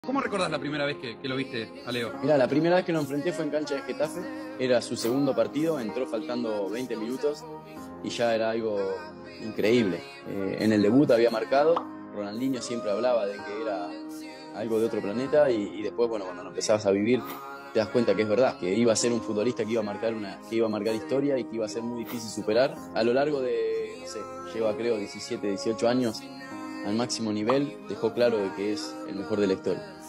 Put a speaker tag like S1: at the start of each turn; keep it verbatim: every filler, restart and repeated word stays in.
S1: ¿Cómo recordás la primera vez que, que lo viste a Leo?
S2: Mira, la primera vez que lo enfrenté fue en cancha de Getafe, era su segundo partido, entró faltando veinte minutos y ya era algo increíble. Eh, en el debut había marcado, Ronaldinho siempre hablaba de que era algo de otro planeta y, y después, bueno, cuando lo empezabas a vivir te das cuenta que es verdad, que iba a ser un futbolista que iba a marcar una, que iba a marcar historia y que iba a ser muy difícil superar. A lo largo de, no sé, lleva creo diecisiete, dieciocho años al máximo nivel, dejó claro de que es el mejor de la historia.